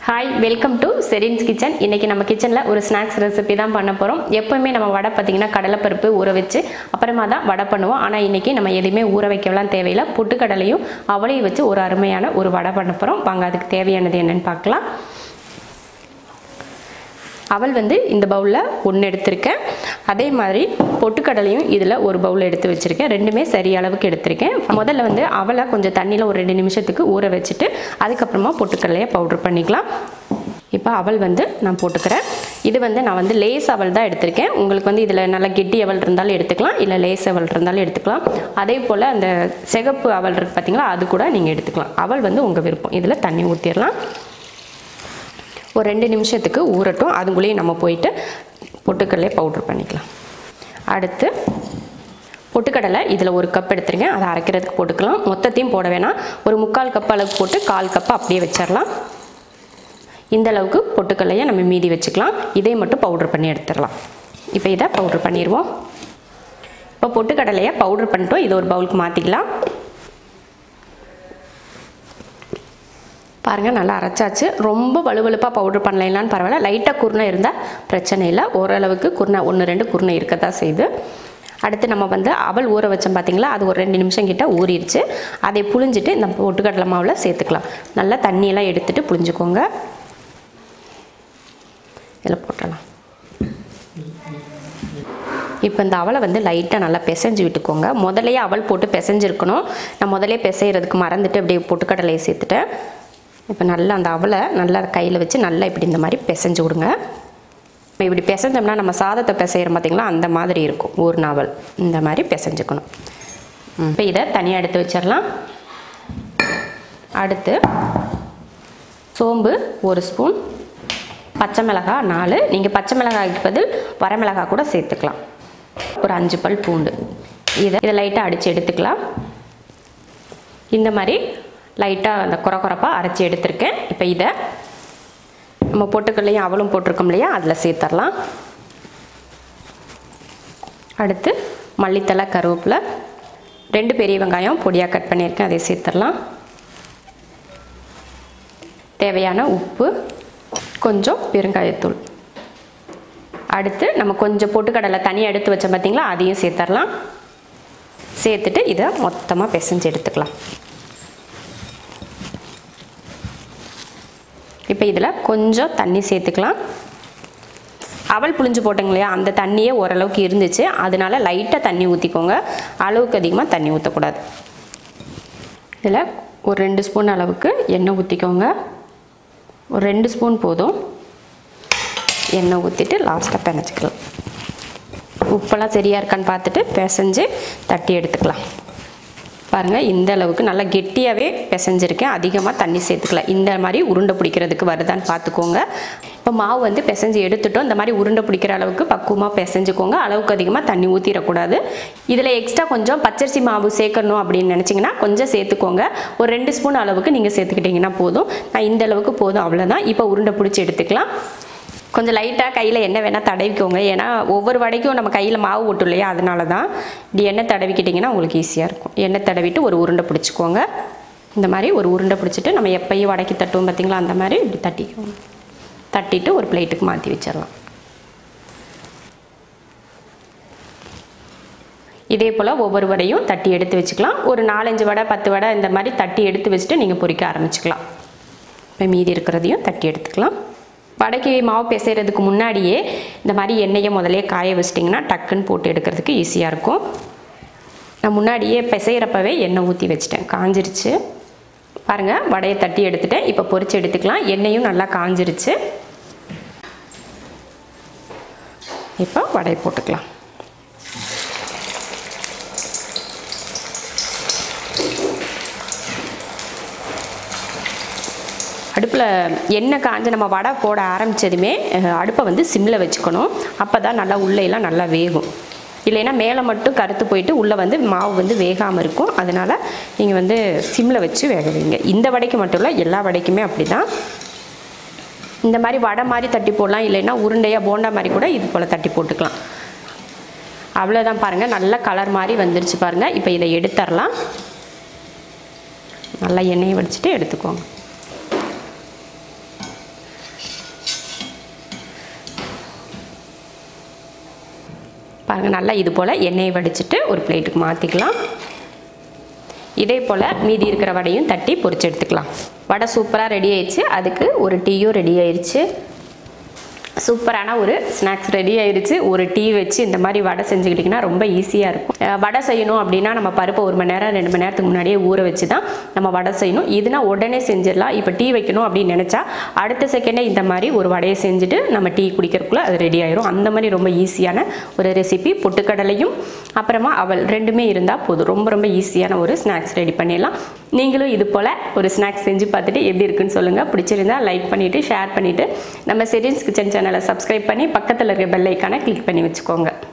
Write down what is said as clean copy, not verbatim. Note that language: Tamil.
ஹாய் வெல்கம் டு செரின்ஸ் கிச்சன். இன்றைக்கி நம்ம கிச்சனில் ஒரு ஸ்நாக்ஸ் ரெசிபி தான் பண்ண போகிறோம். எப்போவுமே நம்ம வடை பார்த்திங்கன்னா கடலைப்பருப்பு ஊற வச்சு அப்புறமா தான் வடை பண்ணுவோம். ஆனால் இன்றைக்கி நம்ம எதுவுமே ஊற வைக்கலாம் தேவையில்லை. பொட்டுக்கடலையும் அவளையும் வச்சு ஒரு அருமையான ஒரு வடை பண்ண போகிறோம். வாங்க அதுக்கு தேவையானது என்னென்னு பார்க்கலாம். அவல் இந்த பவுலில் ஒன்று எடுத்திருக்கேன். அதே மாதிரி பொட்டுக்கடலையும் இதில் ஒரு பவுல் எடுத்து வச்சுருக்கேன். ரெண்டுமே சரி அளவுக்கு எடுத்திருக்கேன். முதல்ல அவலை கொஞ்சம் தண்ணியில் ஒரு 2 நிமிஷத்துக்கு ஊற வச்சுட்டு அதுக்கப்புறமா பொட்டுக்கடலையை பவுட்ரு பண்ணிக்கலாம். இப்போ அவல் நான் போட்டுக்கிறேன். இது நான் லேஸ் அவல் தான் எடுத்திருக்கேன். உங்களுக்கு இதில் நல்லா கெட்டி அவல் இருந்தாலும் எடுத்துக்கலாம், இல்லை லேஸ் அவல் இருந்தாலும் எடுத்துக்கலாம். அதே போல் அந்த சிகப்பு அவல் இருக்குது பார்த்தீங்களா, அது கூட நீங்கள் எடுத்துக்கலாம். அவல் உங்கள் விருப்பம். இதில் தண்ணி ஊற்றிடலாம். ஒரு 2 நிமிஷத்துக்கு ஊறட்டும். அதுக்குள்ளேயும் நம்ம போயிட்டு பொட்டுக்கடலையை பவுட்ரு பண்ணிக்கலாம். அடுத்து பொட்டுக்கடலை இதில் 1 கப் எடுத்துருங்க. அதை அரைக்கிறதுக்கு போட்டுக்கலாம். மொத்தத்தையும் போட வேணாம். ஒரு 3/4 கப் அளவுக்கு போட்டு 1/4 கப் அப்படியே வச்சிடலாம். இந்த அளவுக்கு பொட்டுக்கடலையை நம்ம மீதி வச்சுக்கலாம். இதை மட்டும் பவுட்ரு பண்ணி எடுத்துடலாம். இப்போ இதை பவுட்ரு பண்ணிடுவோம். இப்போ பொட்டுக்கடலையை பவுட்ரு பண்ணிட்டோம். இதை ஒரு பவுலுக்கு மாற்றிக்கலாம். பாருங்கள், நல்லா அரைச்சாச்சு. ரொம்ப வலுவலுப்பாக பவுட்ரு பண்ணலான்னு பரவாயில்ல. லைட்டாக குருணை இருந்தால் பிரச்சனை இல்லை. ஓரளவுக்கு குருணை 1-2 குருணை இருக்க தான் செய்யுது. அடுத்து நம்ம அவல் ஊற வச்சோம் பார்த்தீங்களா, அது ஒரு 2 நிமிஷம் கிட்ட ஊறிடுச்சு. அதை புழிஞ்சிட்டு இந்த பொட்டுக்கடலை மாவில் சேர்த்துக்கலாம். நல்லா தண்ணியெல்லாம் எடுத்துகிட்டு புழிஞ்சுக்கோங்க. இதில் போட்டலாம். இப்போ இந்த அவலை லைட்டாக நல்லா பிசைஞ்சு விட்டுக்கோங்க. முதலையே அவல் போட்டு பிசைஞ்சிருக்கணும். நான் முதலே பிசைகிறதுக்கு மறந்துட்டு அப்படியே பொட்டுக்கடலையை சேர்த்துட்டேன். இப்போ நல்லா அந்த அவலை நல்லா கையில் வச்சு நல்லா இப்படி இந்த மாதிரி பிசைஞ்சு விடுங்க. இப்போ இப்படி பிசைஞ்சோம்னா நம்ம சாதத்தை பிசைகிறோம் பார்த்திங்களா, அந்த மாதிரி இருக்கும். ஒரு நாவல் இந்த மாதிரி பிசைஞ்சுக்கணும். இப்போ இதை தனியாக எடுத்து வச்சிடலாம். அடுத்து சோம்பு 1 ஸ்பூன், பச்சை மிளகாய் 4. நீங்கள் பச்சை மிளகாய்க்கு பதில் வரமிளகாய் கூட சேர்த்துக்கலாம். ஒரு 5 பல் பூண்டு. இதை லைட்டாக அடித்து எடுத்துக்கலாம். இந்த மாதிரி லைட்டாக அந்த குறப்பாக அரைச்சி எடுத்திருக்கேன். இப்போ இதை நம்ம பொட்டுக்கடலையும் அவலும் போட்டிருக்கோம் இல்லையா, அதில் சேர்த்துடலாம். அடுத்து மல்லித்தலை, கருவேப்பிலை, 2 பெரிய வெங்காயம் பொடியாக கட் பண்ணியிருக்கேன், அதை சேர்த்துடலாம். தேவையான உப்பு, கொஞ்சம் பெருங்காயத்தூள். அடுத்து நம்ம கொஞ்சம் பொட்டுக்கடலை தனியாக எடுத்து வச்சோம் பார்த்தீங்களா, அதையும் சேர்த்துடலாம். சேர்த்துட்டு இதை மொத்தமாக பிசைஞ்சு எடுத்துக்கலாம். இப்போ இதில் கொஞ்சம் தண்ணி சேர்த்துக்கலாம். அவல் புழிஞ்சு போட்டோங்க இல்லையா, அந்த தண்ணியே ஓரளவுக்கு இருந்துச்சு. அதனால லைட்டாக தண்ணி ஊற்றிக்கோங்க. அளவுக்கு அதிகமாக தண்ணி ஊற்றக்கூடாது. இதில் ஒரு 2 ஸ்பூன் அளவுக்கு எண்ணெய் ஊற்றிக்கோங்க. ஒரு 2 ஸ்பூன் போதும். எண்ணெய் ஊற்றிட்டு லாஸ்ட்டாக பிணைச்சிக்கலாம். உப்பெல்லாம் சரியாக இருக்கான்னு பார்த்துட்டு பிசைஞ்சு தட்டி எடுத்துக்கலாம். பாருங்கள், இந்த அளவுக்கு நல்லா கெட்டியாகவே பிசைஞ்சிருக்கேன். அதிகமாக தண்ணி சேர்த்துக்கலாம். இந்த மாதிரி உருண்டை பிடிக்கிறதுக்கு வருதான்னு பார்த்துக்கோங்க. இப்போ மாவு பிசைஞ்சு எடுத்துட்டோம். இந்த மாதிரி உருண்டை பிடிக்கிற அளவுக்கு பக்குவமாக பிசைஞ்சுக்கோங்க. அளவுக்கு அதிகமாக தண்ணி ஊற்றிடக்கூடாது. இதில் எக்ஸ்ட்ரா கொஞ்சம் பச்சரிசி மாவு சேர்க்கணும் அப்படின்னு நினச்சிங்கன்னா கொஞ்சம் சேர்த்துக்கோங்க. ஒரு 2 ஸ்பூன் அளவுக்கு நீங்கள் சேர்த்துக்கிட்டிங்கன்னா போதும். நான் இந்த அளவுக்கு போதும், அவ்வளோதான். இப்போ உருண்டை பிடிச்சி எடுத்துக்கலாம். கொஞ்சம் லைட்டாக கையில் எண்ணெய் வேணால் தடவிக்கோங்க. ஏன்னா ஒவ்வொரு வடைக்கும் நம்ம கையில் மாவு ஓட்டும் இல்லையா, அதனால தான். இப்படி எண்ணெய் தடவிக்கிட்டிங்கன்னா உங்களுக்கு ஈஸியாக இருக்கும். எண்ணெய் தடவிட்டு ஒரு உருண்டை பிடிச்சிக்கோங்க. இந்த மாதிரி ஒரு உருண்டை பிடிச்சிட்டு நம்ம எப்பயும் வடைக்கு தட்டுவோம் பார்த்திங்களா, அந்த மாதிரி இப்படி தட்டிக்கோங்க. தட்டிட்டு ஒரு பிளேட்டுக்கு மாற்றி வச்சிடலாம். இதே போல் ஒவ்வொரு வடையும் தட்டி எடுத்து வச்சுக்கலாம். ஒரு 4-5 வடை 10 வடை இந்த மாதிரி தட்டி எடுத்து வச்சுட்டு நீங்கள் பொரிக்க ஆரம்பிச்சுக்கலாம். இப்போ மீதி இருக்கிறதையும் தட்டி எடுத்துக்கலாம். வடைக்கு மாவு பிசைகிறதுக்கு முன்னாடியே இந்த மாதிரி எண்ணெயை முதலே காய வச்சிட்டிங்கன்னா டக்குன்னு போட்டு எடுக்கிறதுக்கு ஈஸியாக இருக்கும். நான் முன்னாடியே பிசைகிறப்பவே எண்ணெய் ஊற்றி வச்சிட்டேன், காஞ்சிருச்சு. பாருங்கள், வடையை தட்டி எடுத்துட்டேன். இப்போ பொரிச்சு எடுத்துக்கலாம். எண்ணெயும் நல்லா காஞ்சிருச்சு. இப்போ வடையை போட்டுக்கலாம். அடுப்பில் எண்ணெய் காஞ்சு நம்ம வடை போட ஆரம்பித்ததுமே அடுப்பை சிம்மில் வச்சுக்கணும். அப்போ தான் நல்லா உள்ளேலாம் நல்லா வேகும். இல்லைன்னா மேலே மட்டும் கருத்து போயிட்டு உள்ளே மாவு வேகாமல் இருக்கும். அதனால் நீங்கள் சிம்மில் வச்சு வேக வைங்க. இந்த வடைக்கு மட்டும் இல்லை, எல்லா வடைக்குமே அப்படி தான். இந்த மாதிரி வடை மாதிரி தட்டி போடலாம், இல்லைன்னா உருண்டையாக போண்டா மாதிரி கூட இது போல் தட்டி போட்டுக்கலாம். அவ்வளோதான். பாருங்கள், நல்ல கலர் மாதிரி வந்துருச்சு பாருங்கள். இப்போ இதை எடுத்துடலாம். நல்லா எண்ணெயை வடிச்சிட்டு எடுத்துக்கோங்க. பாருங்கள் நல்லா இது போல் எண்ணெயை வடிச்சிட்டு ஒரு பிளேட்டுக்கு மாற்றிக்கலாம். இதே போல் மீதி இருக்கிற வடையும் தட்டி பொரிச்சு எடுத்துக்கலாம். வடை சூப்பராக ரெடி ஆயிடுச்சு. அதுக்கு ஒரு டீயும் ரெடி ஆயிடுச்சு. சூப்பரான ஒரு ஸ்நாக்ஸ் ரெடி ஆயிடுச்சு. ஒரு டீ வச்சு இந்த மாதிரி வடை செஞ்சுக்கிட்டிங்கன்னா ரொம்ப ஈஸியாக இருக்கும். வடை செய்யணும் அப்படின்னா நம்ம பருப்பை 1 மணி நேரம் 2 மணி நேரத்துக்கு முன்னாடியே ஊற வச்சு தான் நம்ம வடை செய்யணும். இதுனா உடனே செஞ்சிடலாம். இப்போ டீ வைக்கணும் அப்படின்னு நினச்சா அடுத்த செகண்டே இந்த மாதிரி ஒரு வடையை செஞ்சுட்டு நம்ம டீ குடிக்கிறதுக்குள்ளே அது ரெடி ஆயிரும். அந்த மாதிரி ரொம்ப ஈஸியான ஒரு ரெசிபி. பொட்டுக்கடலையும் அப்புறமா அவல் ரெண்டுமே இருந்தால் போதும். ரொம்ப ரொம்ப ஈஸியான ஒரு ஸ்நாக்ஸ் ரெடி பண்ணிடலாம். நீங்களும் இது போல் ஒரு ஸ்நாக்ஸ் செஞ்சு பார்த்துட்டு எப்படி இருக்குன்னு சொல்லுங்கள். பிடிச்சிருந்தா லைக் பண்ணிவிட்டு ஷேர் பண்ணிவிட்டு நம்ம ஷெரின்ஸ் கிச்சன் சேனலை சப்ஸ்கிரைப் பண்ணி பக்கத்தில் இருக்க பெல் ஐக்கானை கிளிக் பண்ணி வச்சுக்கோங்க.